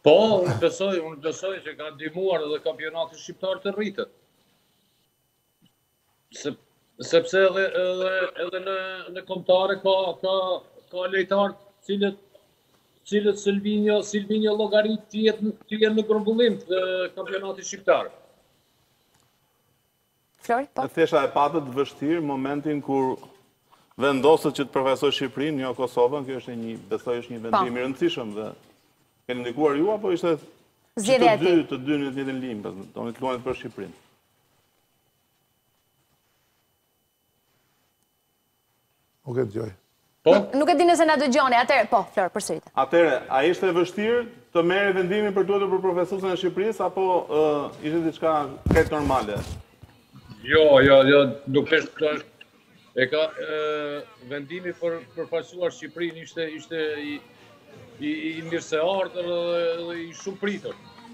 Po, unë besoj që ka ndihmuar edhe kampionati shqiptar të rritet. Sepse edhe në kombëtare ka lojtarë cilët Silvinjo llogarit të jenë në grumbullim të kampionatit shqiptar. Flori, po. E thesha e patët vështirë momentin kur vendosët që të përfaqësoj Shqipërinë, jo Kosovën, kjo është besoj është një vendim i rëndësishëm dhe keni ndikuar ju apo ishte të dy në të njëjtën limë, doni të luajnë për Shqipërinë? Nuk e dëgjoj. Nuk e di nëse na dëgjoni, atëherë po, Flor, përsëritë. Atëherë, a ishte vështirë të merrë vendimin për tuajtur për profesuesin e Shqipërisë apo ishte diçka krejt normale? Jo, nuk është. Vendimi për përfaqësuar Shqipërinë ishte i mirëseardhur dhe i shumë pritur.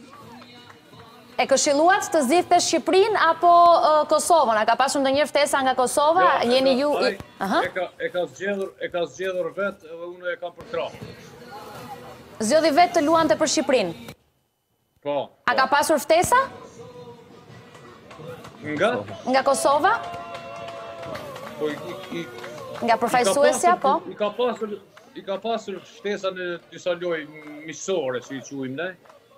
E këshilluat të zgjidhte Shqipërinë apo Kosovën? A ka pasur ndonjë ftesa nga Kosova? Jeni ju e ka zgjedhur vetë edhe unë e kam përkrahur. Zgjodhi vetë të luante për Shqipërinë? Po. A ka pasur ftesa? Nga Kosova? Po, nga përfaqësuesja, po? I ka pasur ftesa në disa lojë miqësore, si i quajmë ne.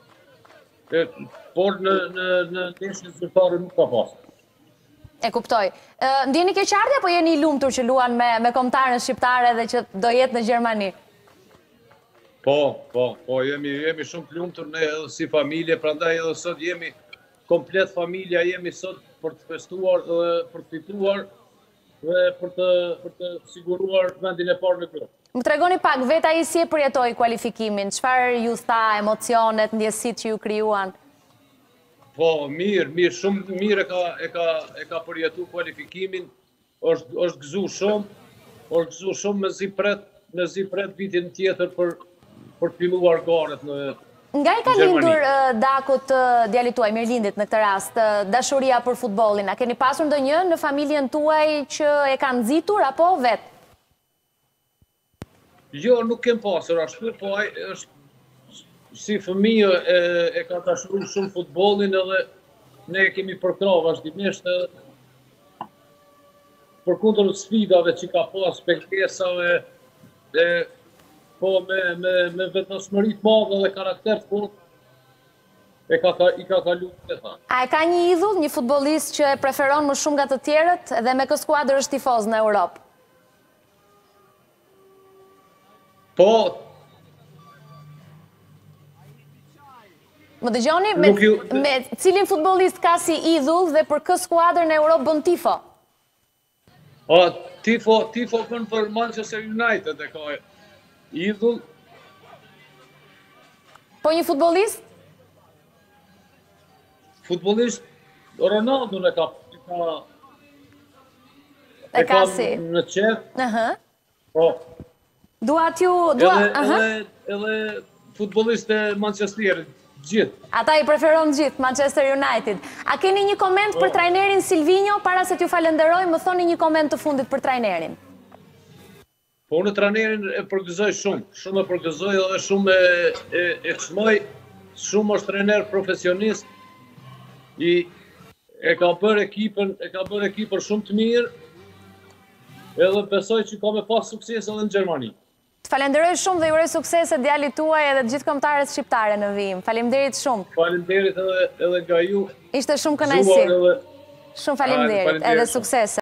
Por në ndeshjen zyrtare nuk ka pasur. E kuptoj. Ndjeni keqardhje apo jeni i lumtur që luan me kombëtaren shqiptare dhe që do jetë në Gjermani? Po, jemi shumë të lumtur ne edhe si familje, prandaj edhe sot jemi komplet familja, jemi sot për të festuar dhe për të fituar dhe për të siguruar vendin e parë në grupë. Më tregoni pak, vetë ai si e përjetoi kualifikimin? Çfarë ju tha, emocionet, ndjesitë që ju krijuan? Po, mirë, shumë mirë e ka përjetu kualifikimin. Është gëzuar shumë me zi pret vitin tjetër për të filluar garet në Gjermani. Nga i ka lindur Dakut djalit tuaj, mirëlindit në këtë rast, dashuria për futbollin? A keni pasur ndonjë në familjen tuaj që e kanë nxitur apo vetë? Jo, nuk kem pasur ashtu, po ai është si fëmijë e ka dashuruar shumë futbollin edhe ne kemi përkrahur vazhdimisht përkundër sfidave që ka pas, pengesave po me vetëdijshmëri të madhe dhe karakter të fortë, i ka kaluar të tha. A e ka një idhull, një futbollist që e preferon më shumë nga të tjerët dhe me kë skuadër është tifoz në Europë? Po. Më dëgjoni, me cilin futbollist ka si idhull dhe për kë skuadër në Europë bën tifo? Tifo bën për Manchester United e ka idhull. Po një futbollist? Futbollist Ronaldo e ka si në qef. Po. Edhe futbollist e Manchesterit, gjithë. Ata i preferon gjithë, Manchester United. A keni një koment për trajnerin Silvinjo, para se t'ju falenderoj, më thoni një koment të fundit për trajnerin? Po, unë trajnerin e përgëzoj shumë e përgëzoj dhe shumë e çmoj, shumë është trajner profesionist, e ka bërë ekipën shumë të mirë, edhe besoj që ka me pas sukses edhe në Gjermani. Të falenderoj shumë dhe uroj suksese djalit tuaj edhe të gjithë kombëtarët shqiptare në vijim. Faleminderit shumë. Faleminderit edhe nga ju. Ishte shumë kënaqësi. Shumë faleminderit, edhe suksese.